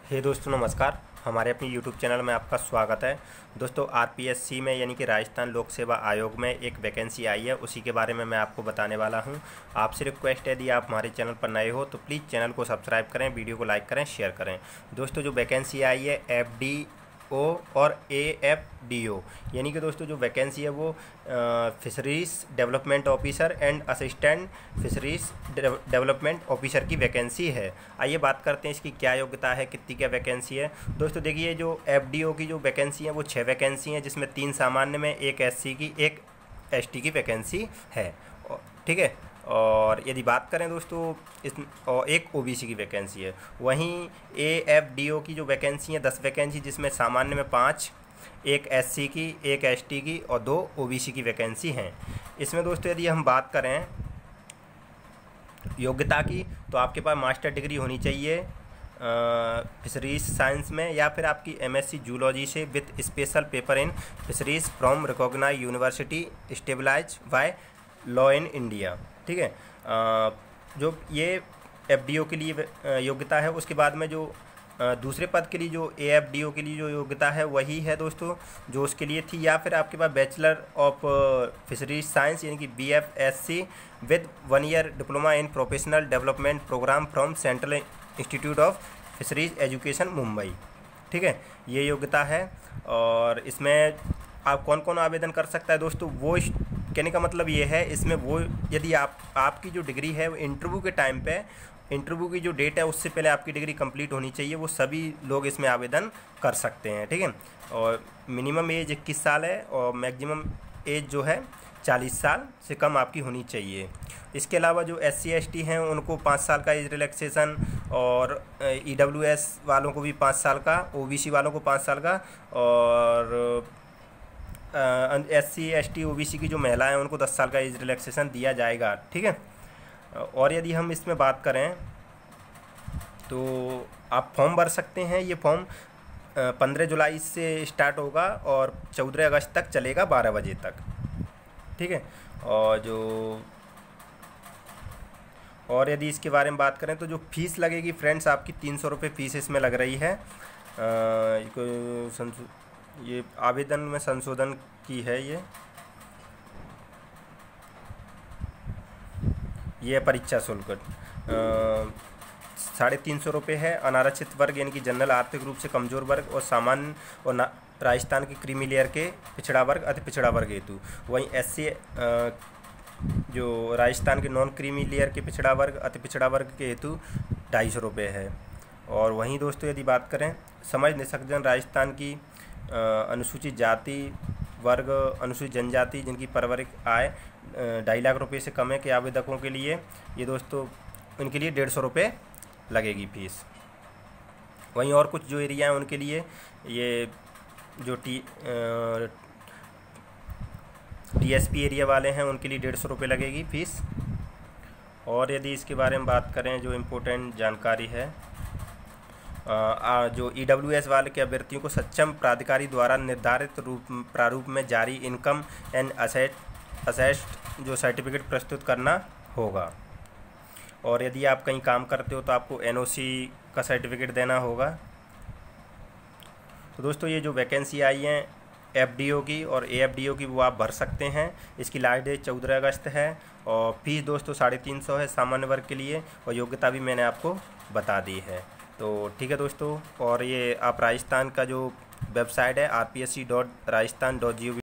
हे दोस्तों नमस्कार। हमारे अपनी यूट्यूब चैनल में आपका स्वागत है। दोस्तों आरपीएससी में यानी कि राजस्थान लोक सेवा आयोग में एक वैकेंसी आई है, उसी के बारे में मैं आपको बताने वाला हूं। आपसे रिक्वेस्ट है, यदि आप हमारे चैनल पर नए हो तो प्लीज़ चैनल को सब्सक्राइब करें, वीडियो को लाइक करें, शेयर करें। दोस्तों जो वैकेंसी आई है FDO और AFDO यानी कि दोस्तों जो वैकेंसी है वो fisheries development officer and assistant fisheries development officer की वैकेंसी है। आइए बात करते हैं इसकी क्या योग्यता है, कितनी क्या वैकेंसी है। दोस्तों देखिए, जो FDO की जो वैकेंसी है वो 6 वैकेंसी हैं, जिसमें 3 सामान्य में, एक SC की, एक ST की वैकेंसी है। ठीक है। और यदि बात करें दोस्तों इस और एक OBC की वैकेंसी है। वहीं AFDO की जो वैकेंसी है 10 वैकेंसी, जिसमें सामान्य में 5, एक SC की, एक ST की और 2 OBC की वैकेंसी हैं। इसमें दोस्तों यदि हम बात करें योग्यता की, तो आपके पास मास्टर डिग्री होनी चाहिए फिशरीज साइंस में, या फिर आपकी MSc जूलॉजी से with special paper in fisheries from recognised university stabilise by law in India. ठीक है। जो ये FDO के लिए योग्यता है। उसके बाद में जो दूसरे पद के लिए जो AFDO के लिए जो योग्यता है वही है दोस्तों जो उसके लिए थी, या फिर आपके पास बैचलर ऑफ फिशरीज साइंस यानी कि BFSC with 1 year diploma in professional development programme from central institute of fisheries education Mumbai. ठीक है, ये योग्यता है। और इसमें आप कौन कौन आवेदन कर सकता है दोस्तों, वो कहने का मतलब ये है, इसमें वो यदि आपकी जो डिग्री है वो इंटरव्यू के टाइम पे, इंटरव्यू की जो डेट है उससे पहले आपकी डिग्री कंप्लीट होनी चाहिए, वो सभी लोग इसमें आवेदन कर सकते हैं। ठीक है। और मिनिमम एज 21 साल है और मैक्सिमम एज जो है 40 साल से कम आपकी होनी चाहिए। इसके अलावा जो SC ST हैं उनको 5 साल का एज रिलैक्सेशन, और EWS वालों को भी 5 साल का, OBC वालों को 5 साल का, और SC ST OBC की जो महिलाएं हैं उनको 10 साल का एज रिलैक्सेशन दिया जाएगा। ठीक है। और यदि हम इसमें बात करें तो आप फॉर्म भर सकते हैं। ये फॉर्म 15 जुलाई से स्टार्ट होगा और 14 अगस्त तक चलेगा 12 बजे तक। ठीक है। और यदि इसके बारे में बात करें तो जो फीस लगेगी फ्रेंड्स, आपकी 300 रुपये फ़ीस इसमें लग रही है। ये आवेदन में संशोधन की है। ये परीक्षा शुल्क 350 रुपये है। अनारक्षित वर्ग यानी कि जनरल, आर्थिक रूप से कमज़ोर वर्ग और सामान्य और राजस्थान के क्रीमी लेयर के पिछड़ा वर्ग, अति पिछड़ा वर्ग हेतु। वहीं SC जो राजस्थान के नॉन क्रीमी लेयर के पिछड़ा वर्ग, अति पिछड़ा वर्ग के हेतु 250 रुपये है। और वहीं दोस्तों यदि बात करें समाज निष्ठजन राजस्थान की अनुसूचित जाति वर्ग, अनुसूचित जनजाति जिनकी पारिवारिक आय 2.5 लाख रुपये से कम है के आवेदकों के लिए, ये दोस्तों उनके लिए 150 रुपये लगेगी फीस। वहीं और कुछ जो एरिया हैं उनके लिए ये जो TSP एरिया वाले हैं उनके लिए 150 रुपये लगेगी फीस। और यदि इसके बारे में बात करें जो इम्पोर्टेंट जानकारी है, जो EWS वाले के अभ्यर्थियों को सक्षम प्राधिकारी द्वारा निर्धारित प्रारूप में जारी इनकम एंड असेस्ट जो सर्टिफिकेट प्रस्तुत करना होगा। और यदि आप कहीं काम करते हो तो आपको NOC का सर्टिफिकेट देना होगा। तो दोस्तों ये जो वैकेंसी आई है FDO की और AFDO की वो आप भर सकते हैं। इसकी लास्ट डेट 14 अगस्त है और फीस दोस्तों 350 है सामान्य वर्ग के लिए, और योग्यता भी मैंने आपको बता दी है। तो ठीक है दोस्तों, और ये आप राजस्थान का जो वेबसाइट है rpsc.rajasthan.gov